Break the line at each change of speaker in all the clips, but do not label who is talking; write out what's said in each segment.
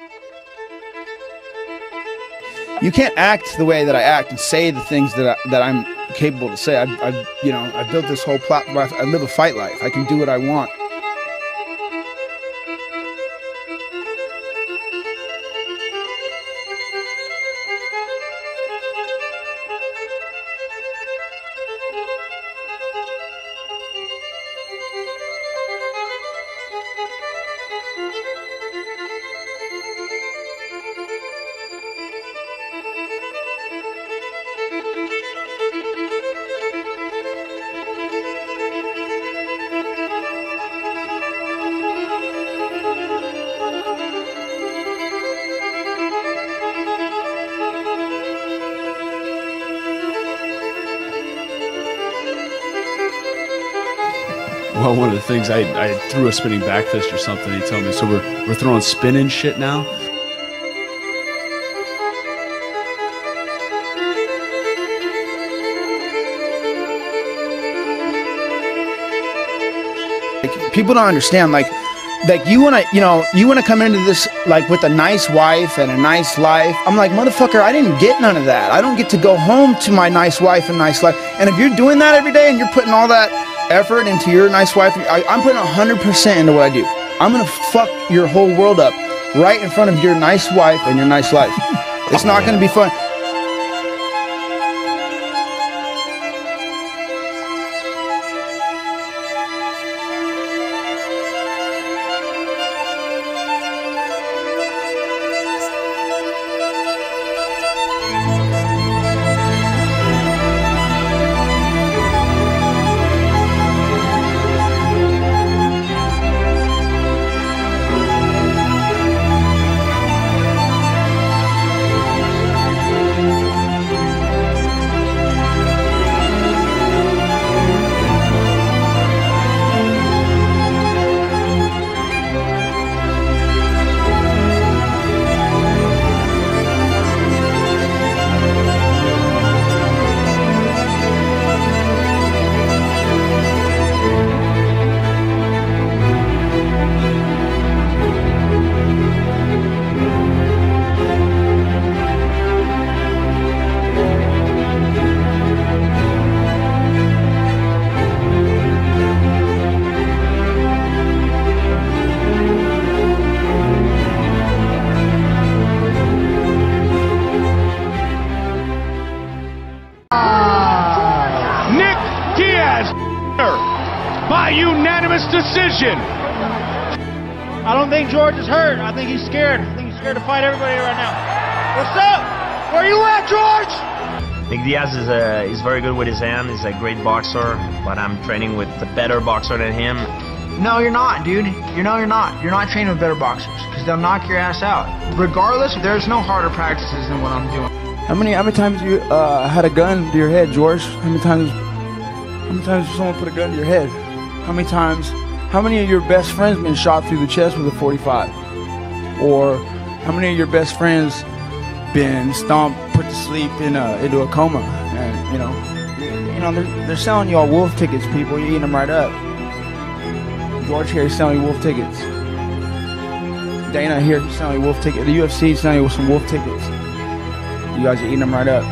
You can't act the way that I act and say the things that I'm capable to say. I built this whole platform. I live a fight life. I can do what I want.
Well, one of the things I threw a spinning back fist or something. He told me, so we're throwing spinning shit now.
People don't understand, like you wanna come into this like with a nice wife and a nice life. I'm like, motherfucker, I didn't get none of that. I don't get to go home to my nice wife and nice life. And if you're doing that every day and you're putting all that effort into your nice wife, I'm putting 100% into what I do. I'm gonna fuck your whole world up right in front of your nice wife and your nice life. It's not gonna be fun.
Nick Diaz by unanimous decision.
I don't think George is hurt. I think he's scared. I think he's scared to fight everybody right now. What's up? Where you at, George?
Nick Diaz is very good with his hand. He's a great boxer, but I'm training with a better boxer than him.
No, you're not, dude. You're not. You're not training with better boxers because they'll knock your ass out. Regardless, there's no harder practices than what I'm doing.
How many times you had a gun to your head, George? How many times did someone put a gun to your head? How many of your best friends been shot through the chest with a 45? Or how many of your best friends been stomped, put to sleep into a coma? And they're selling you all wolf tickets, people. You're eating them right up. George here is selling you wolf tickets. Dana here is selling you wolf tickets. The UFC is selling you some wolf tickets. You guys are eating them right up.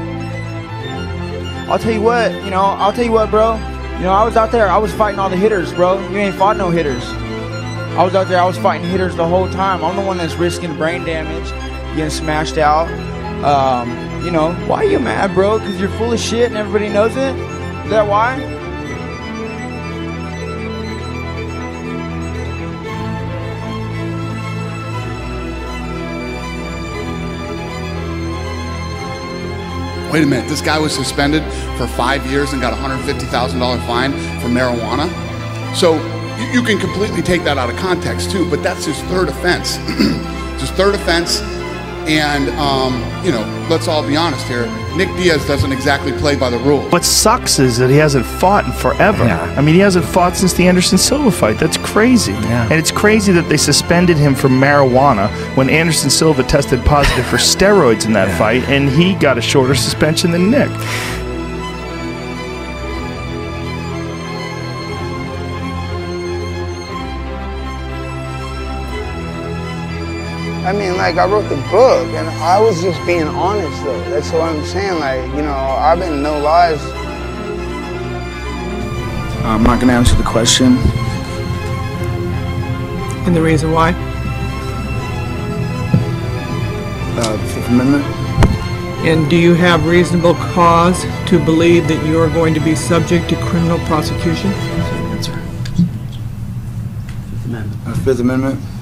I'll tell you what, bro. I was out there, I was fighting all the hitters, bro. You ain't fought no hitters. I was out there, I was fighting hitters the whole time. I'm the one that's risking brain damage, getting smashed out. Why are you mad, bro? Because you're full of shit and everybody knows it? Is that why?
Wait a minute, this guy was suspended for 5 years and got a $150,000 fine for marijuana? So you can completely take that out of context too, but that's his third offense. It's his third offense, and let's all be honest here, Nick Diaz doesn't exactly play by the rules.
What sucks is that he hasn't fought in forever.
Yeah.
I mean, he hasn't fought since the Anderson Silva fight. That's crazy.
Yeah.
And it's crazy that they suspended him for marijuana when Anderson Silva tested positive for steroids in that fight, and he got a shorter suspension than Nick.
I mean, like, I wrote the book, and I was just being honest, though. That's what I'm saying. Like, you know, I've been no lies. I'm not going to answer the question.
And the reason why?
Fifth Amendment.
And do you have reasonable cause to believe that you are going to be subject to criminal prosecution?
Fifth Amendment.